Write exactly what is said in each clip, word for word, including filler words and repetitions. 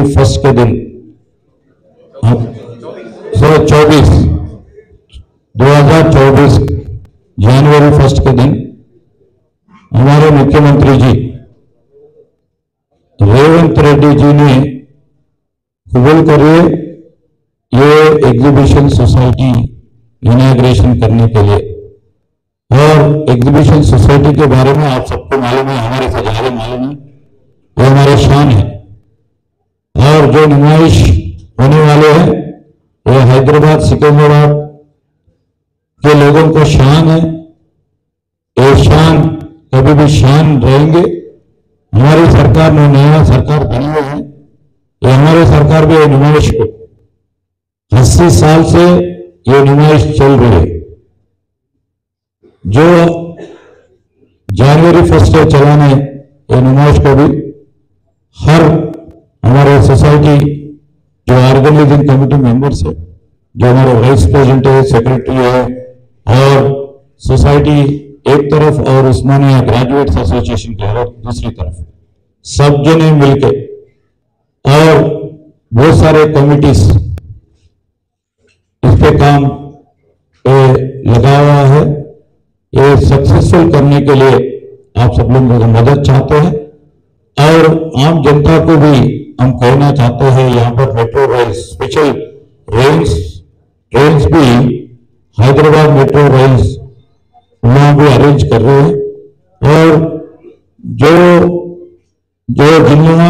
जनवरी first के दिन सो चौबीस दो हजार चौबीस जनवरी फर्स्ट के दिन हमारे मुख्यमंत्री जी रेवंत रेड्डी जी ने कबूल करिए ये एग्जीबिशन सोसाइटी इनॉग्रेशन करने के लिए। और एग्जीबिशन सोसाइटी के बारे में आप सबको मालूम है, हमारे से ज्यादा मालूम है, वो हमारे शान है। और जो नुमाइश होने वाले हैं वो हैदराबाद सिकंदराबाद के लोगों को शान है। ये शान कभी भी शान रहेंगे। हमारी सरकार में नया सरकार बनी हुई है, ये हमारी सरकार भी नुमाइश को अस्सी साल से ये नुमाइश चल रही है। जो जनवरी फर्स्ट से चलाने ये नुमाइश को भी हर हमारे सोसाइटी जो ऑर्गेनाइजिंग कमेटी मेंबर्स है, जो हमारे वाइस प्रेसिडेंट है, सेक्रेटरी है और सोसाइटी एक तरफ और उस्मानिया ग्रेजुएट्स एसोसिएशन के और दूसरी तरफ सब जने मिलके और बहुत सारे कमिटीज इस पे काम पे लगा हुआ है। ये सक्सेसफुल करने के लिए आप सब लोगों को मदद चाहते हैं और आम जनता को भी हम कहना चाहते हैं, यहाँ पर metro rail special rails trains भी हैदराबाद मेट्रो रेल्स वहां भी अरेंज कर रहे हैं। और जो जो जिला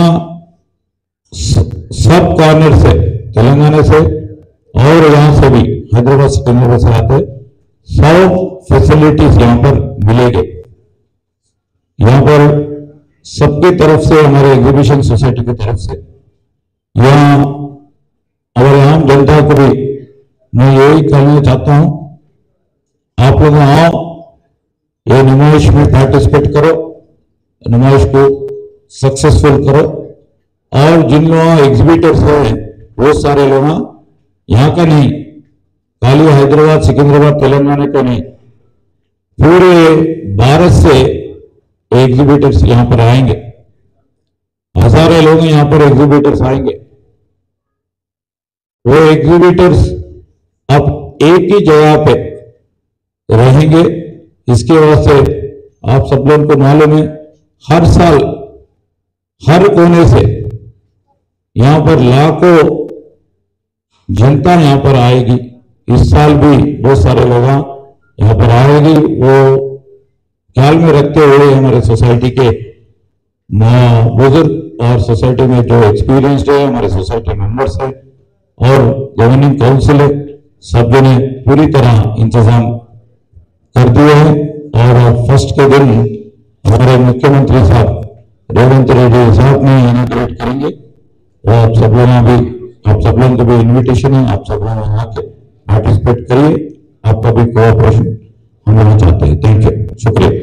सब कॉर्नर से तेलंगाना से और यहाँ से भी हैदराबाद सिकंदराबाद से आते सब फैसिलिटीज यहाँ पर मिलेंगे। यहाँ पर सबकी तरफ से हमारे एग्जीबिशन सोसाइटी की तरफ से यहाँ और आम जनता को भी मैं यही कहना चाहता हूं, आप लोग आओ, ये नुमाइश में पार्टिसिपेट करो, नुमाइश को सक्सेसफुल करो। और जिन लोग एग्जिबिटर्स हैं बहुत सारे लोग यहाँ का नहीं, खाली हैदराबाद सिकंदराबाद तेलंगाना का नहीं, पूरे भारत से एग्जिबिटर्स यहाँ पर आएंगे। हजारों लोग यहाँ पर एग्जिबिटर्स आएंगे। वो एग्जिबिटर्स अब एक ही जगह पे रहेंगे। इसके वास्ते आप सब लोगों को मालूम है, हर साल हर कोने से यहाँ पर लाखों जनता यहाँ पर आएगी। इस साल भी बहुत सारे लोग यहाँ पर आएगी। वो ख्याल में रखते हुए हमारे सोसाइटी के बुजुर्ग और सोसाइटी में जो एक्सपीरियंस्ड है, हमारे सोसाइटी मेंबर्स है और गवर्निंग काउंसिल है, सब ने पूरी तरह इंतजाम कर दिए हैं। और फर्स्ट के दिन हमारे मुख्यमंत्री साहब रेवंत रेड्डी साहब ने इनॉग्रेट करेंगे। और आप सब लोगों भी आप सब लोगों को भी इन्विटेशन है, आप सब लोग आके पार्टिसिपेट करिए। आपका भी कोऑपरेशन हम लोग चाहते हैं। थैंक यू, शुक्रिया।